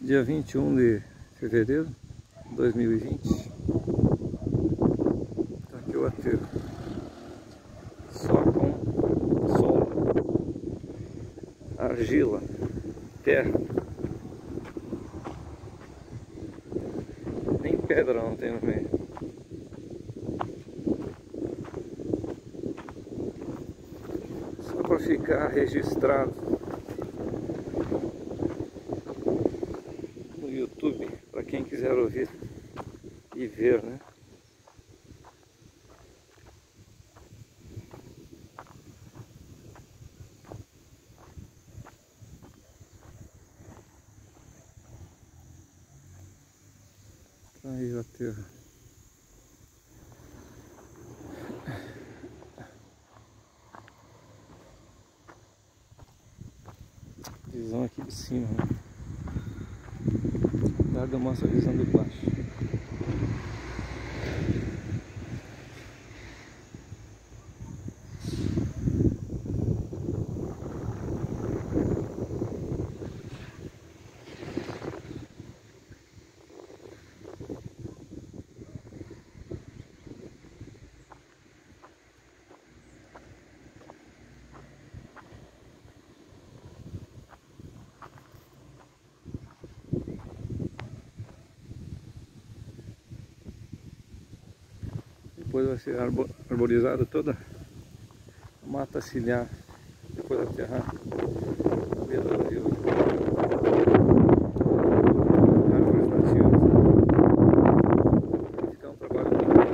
Dia 21 de fevereiro de 2020. Tá aqui o aterro. Só com solo, argila, terra. Nem pedra não tem no meio. Só para ficar registrado no YouTube, para quem quiser ouvir e ver, né? Aí o aterro. Visão aqui de cima, né? Nada mostra a visão de baixo. Depois vai ser arborizada toda a mata ciliar, depois aterrar no meio do rio. Árvores nativas. Vai ficar um trabalho muito bom.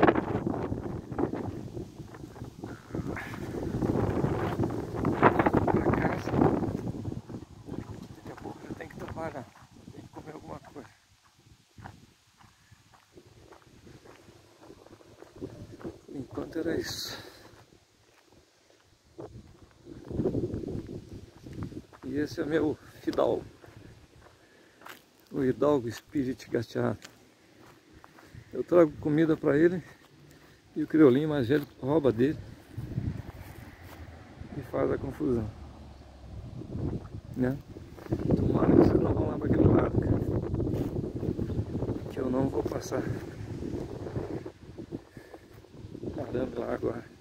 Para casa, daqui a pouco já tem que trabalhar, tem que comer alguma coisa. Enquanto era isso. E esse é meu fidalgo, o Hidalgo Spirit Gateado. Eu trago comida para ele e o criolinho mais velho rouba dele e faz a confusão, né? Tomara que vocês não vão lá para aquele lado, cara, que eu não vou passar. Caramba, lá agora.